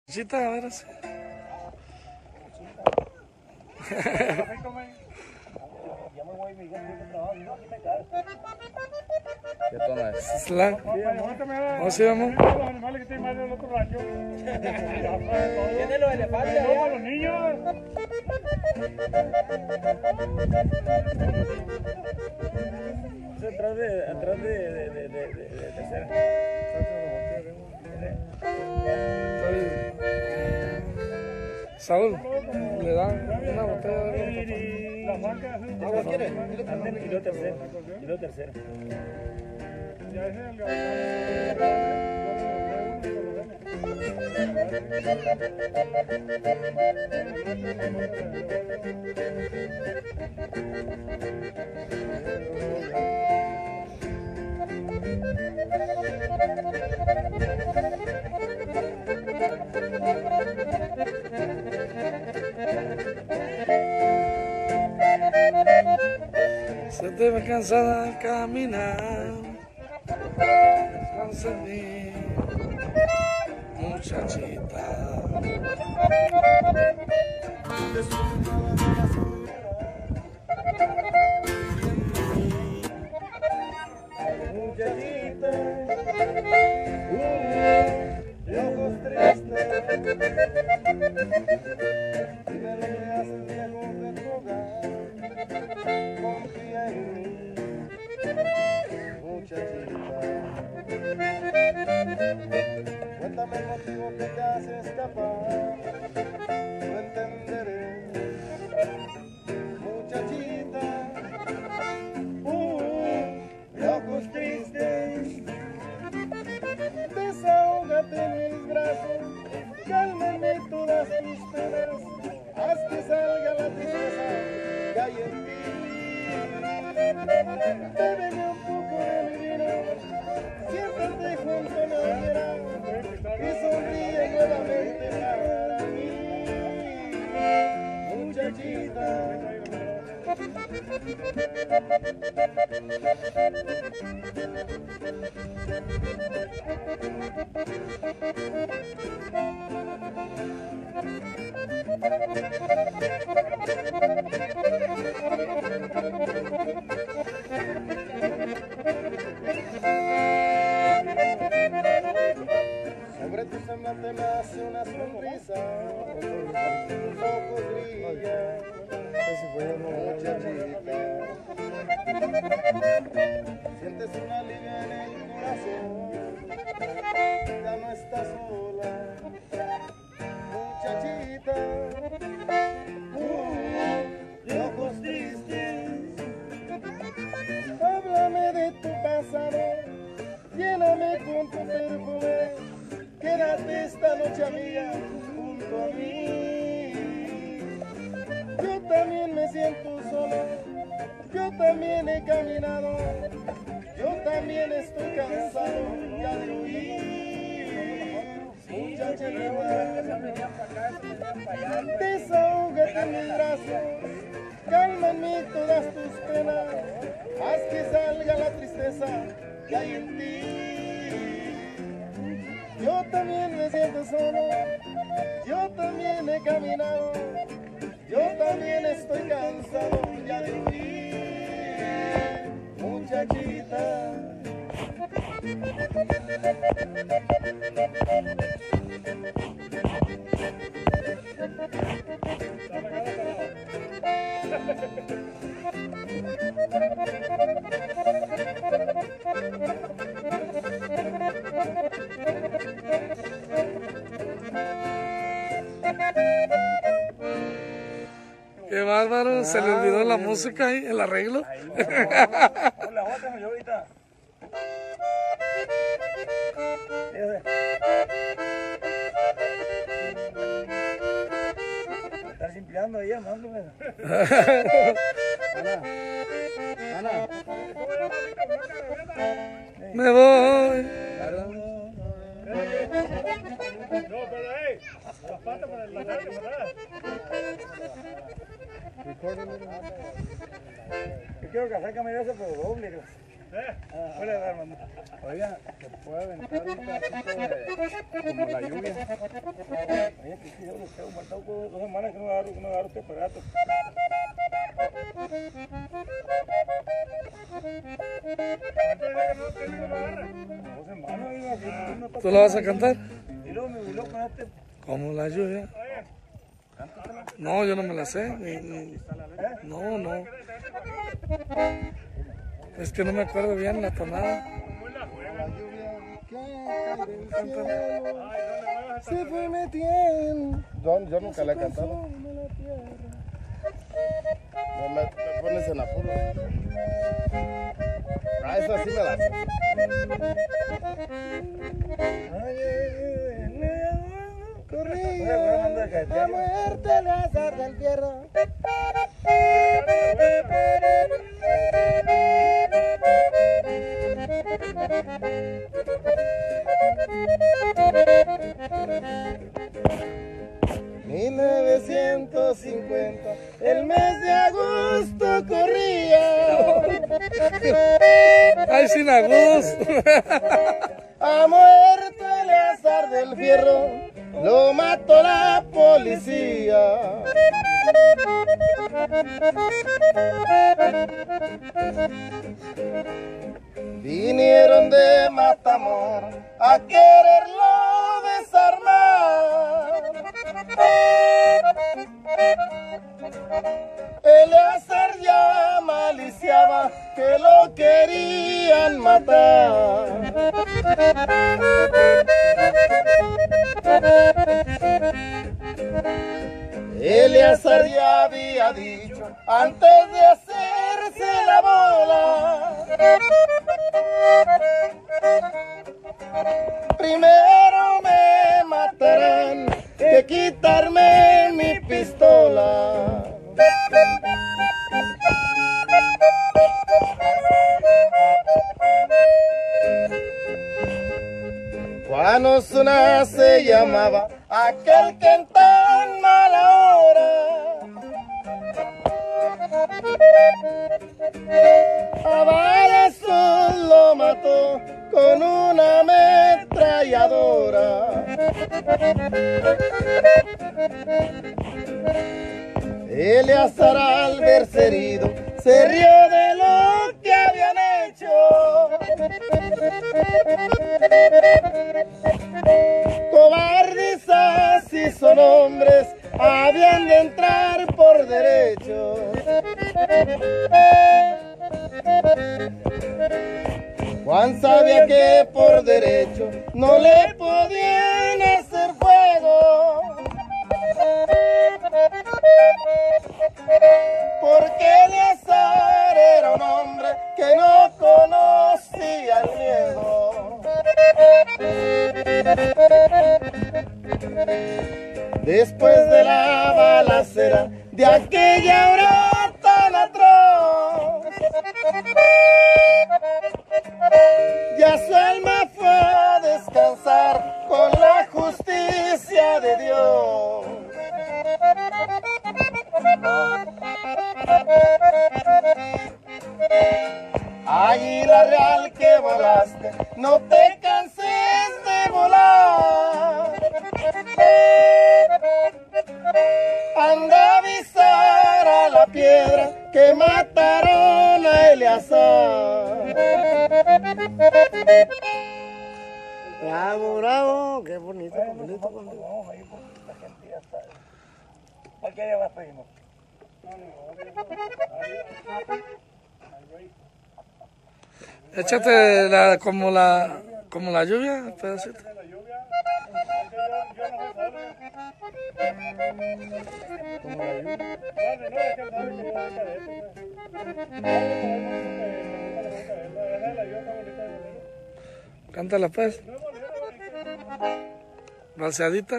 Chita, a ver así. ¿Qué tono es? Slang. ¿Cómo se llama? Los animales que tienen más del otro rancho. ¿Tiene los elefantes No, allá? para los niños. Atrás de tercera. Saúl, le dan una botella de La marca es ¿Agua quiere? Y lo tercera. Y lo tercera. ya es el Se te ve cansada de caminar, descansa en mí, muchachita. Muchachita, de ojos tristes, dime lo que haces lejos de tu hogar, confía en mí, muchachita. Cuéntame el motivo que te hace escapar, lo entenderé, muchachita. De ojos tristes, desahógate en mis brazos, cálmame todas tus penas, haz que salga la tristeza que hay en ti. Bébeme un poco de mi vino, siéntate junto a mi hoguera y sonríe nuevamente para mí, muchachita. Sobre tu semblante nace una sonrisa, tus ojos brillan, muchachita. Sientes un alivio en el corazón, ya no estás sola, muchachita. De ojos tristes, háblame de tu pasado, lléname con tu perfume. Quédate esta noche amiga junto a mí. Yo también me siento solo, yo también he caminado, yo también estoy cansado ya de huir. Muchachita, desahógate en mis brazos, cálmame todas tus penas, haz que salga la tristeza que hay en ti. Yo también me siento solo, yo también he caminado, yo también estoy cansado ya de huir, muchachita. Qué bárbaro, se le olvidó la música y el arreglo. La otra yo ahorita. Estás limpiando ahí, amándome. Ana. Me voy. No, pero las patas para la tarde, ¿verdad? Yo quiero casar camioneta pero doble. Oiga, ¿se puede aventar un pedacito de como la lluvia? usted, un faltado con 2 semanas que no agarro este aparato. ¿Tú la vas a cantar? Y luego me voló con este. Como la lluvia. No, yo no me la sé. No, no. Es que no me acuerdo bien la tonada. La lluvia que cae del cielo se fue metiendo. Yo nunca la he cantado. Me pones en apuro. Ah, esa sí me la sé. Corría a muerte el azar del fierro. $1950, el mes de agosto corría. ¡Ay, sin agudos! Ha muerto el azar del fierro, lo mató la policía. Vinieron de Matamoros a quererlo desarmar. Eleazar ya maliciaba que lo querían matar. Eleazar ya había dicho antes de hacerse la bola: primero me matarán que quitarme mi pistola. Juan Osuna se llamaba, aquel que en tan mala hora a balazos lo mató con una ametralladora. Eleazar, al verse herido, se rió de lo que habían hecho. Cobardes así son hombres, habían de entrar por derecho. Juan sabía que por derecho no le podían hacer fuego, porque Eleazar era un hombre que no conocía el miedo. Después de la balacera de aquella hora tan atroz, ya su alma fue a descansar con la justicia de Dios. Águila real que volaste, no te canses de volar. Anda a avisar a la piedra que mataron a Eleazar. Bravo, bravo, qué bonito, qué bonito. Vamos a ir porque la gente ya está. ¿Cuál día vas a pedirnos? Échate como la lluvia, pedacito. Cántala pues. Balseadita.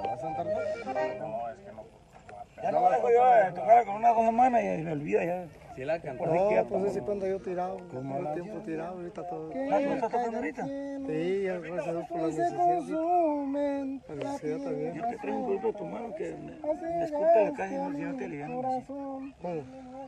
Ya no dejo yo de tocar con una 2 semanas y me olvida ya. Si la cantó. No, pues ese cuando yo tirado, como el tiempo tirado, ahorita todo. ¿Tú estás tocando ahorita? Sí, ya gracias a Dios por la necesidad. La necesidad también. Yo te traigo un producto de tu mano que me escupe la calle y no te aliviano. ¿Cómo?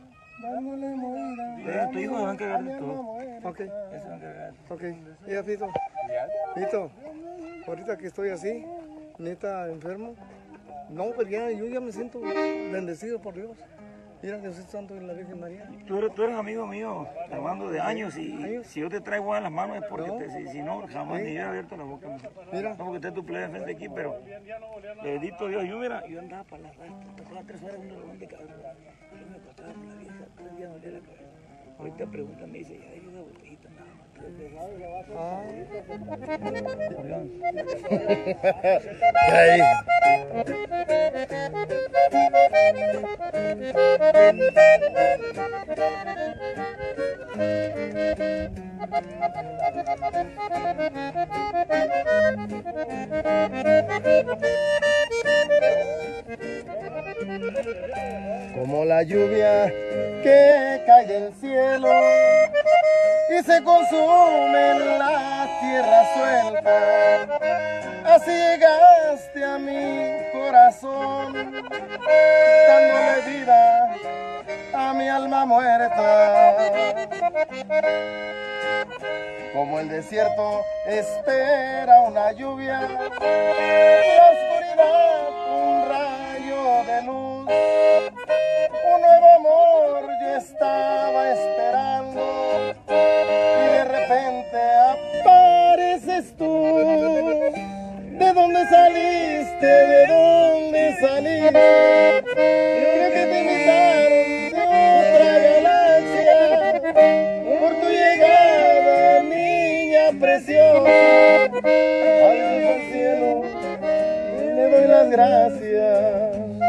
Tu hijo se va a encargar de todo. Ok, Él se va a encargar. ok. Ya, Fito. Fito, ahorita que estoy así, neta enfermo, No, pues yo ya me siento bendecido por Dios. Mira Diosito Santo y la Virgen María. Tú eres amigo mío, Armando, de años, y si yo te traigo a las manos es porque si no, jamás ni hubiera abierto la boca. Mira. No, porque esté tu plebe enfrente aquí, pero bendito Dios. Yo andaba para las 3 horas en un romántica. Yo me acostaba con la vieja, 3 días no olía la cabeza. Ahorita pregunta, me dice, ya hay una botellita nada más. Ahí. Como la lluvia que cae del cielo y se consume en la tierra suelta, así llegaste a mi corazón, dándole vida a mi alma muerta. Como el desierto espera una lluvia, la oscuridad un rayo de luz, un nuevo amor yo estaba esperando y de repente apareces tú. ¿De dónde saliste? ¿De dónde saliste? Creo que te invitaron de otra galaxia por tu llegada, niña preciosa. Alzo al cielo y le doy las gracias.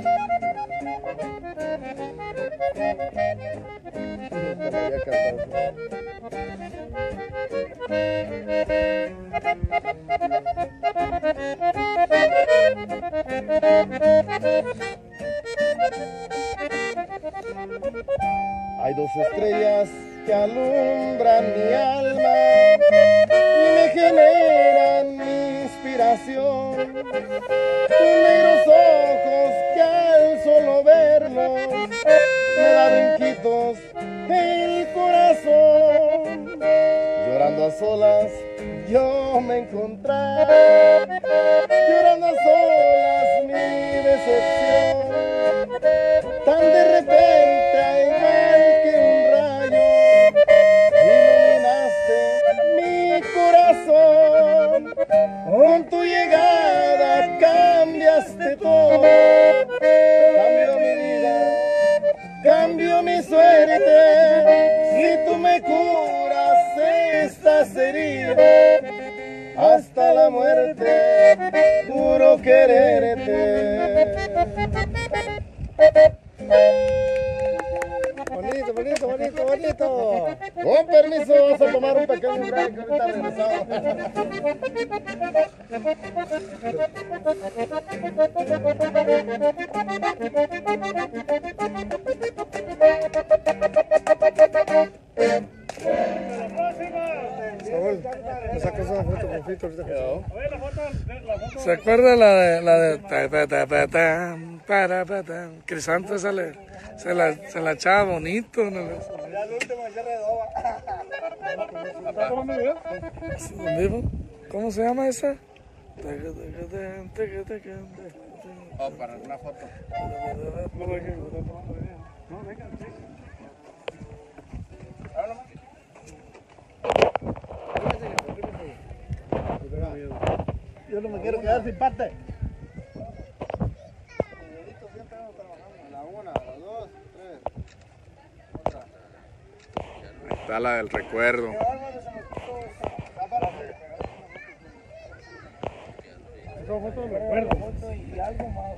Hay 2 estrellas que alumbran mi alma y me generan inspiración. Tus negros ojos que al solo verlos me da brinquitos el corazón. Llorando a solas yo me encontraba, llorando a solas mi decepción. Tan de repente, igual que un rayo, iluminaste mi corazón. Con tu llegada cambiaste todo, cambió mi vida, cambió mi suerte. Si tú me curas estas heridas, hasta la muerte juro quererte. Bonito, bonito, bonito, bonito. Con permiso, vamos a tomar un pequeño break, ahorita regresamos. Saúl, me sacas una foto con Fito ahorita. ¿Se acuerda la de Crisanto? Se la echaba bonito, ¿no? Ya el último cierre de doba. ¿Cómo se llama esa? Oh, para una foto. No, venga, sí. Yo no me quiero quedar sin parte. La 1, la 2, 3. Ahí está la del recuerdo. Y algo más,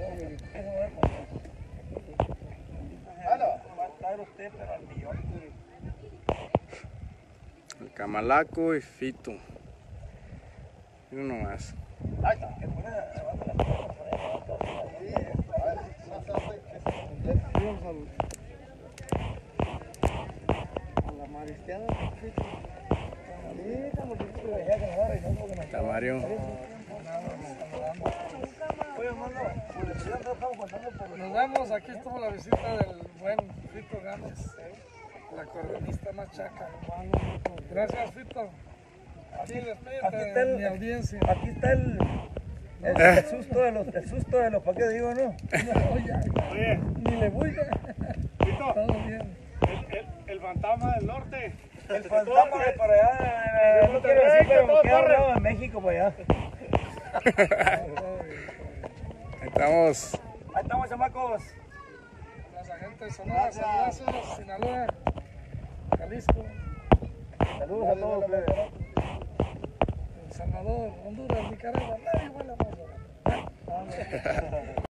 va a estar usted, pero al millón. El Camalaco y Fito. Miren nomás. Está Mario. Nos vemos, aquí estuvo la visita del buen Fito Gámez, el acordeonista más chaca. Gracias, Fito. Aquí les pido mi audiencia. Aquí está el El susto de los, ¿para qué digo, no? No, ya. Oye, Ni le voy a. Tito, Todo bien. el fantasma del norte. El fantasma de para allá, no quiero decir, pero queda hablado en México para allá. Ahí estamos. Ahí estamos, chamacos. Los agentes Sonora, Salazos, Sinaloa, Jalisco, Saludos a todos ustedes. El Salvador, Honduras, Nicaragua. Nadie huele más.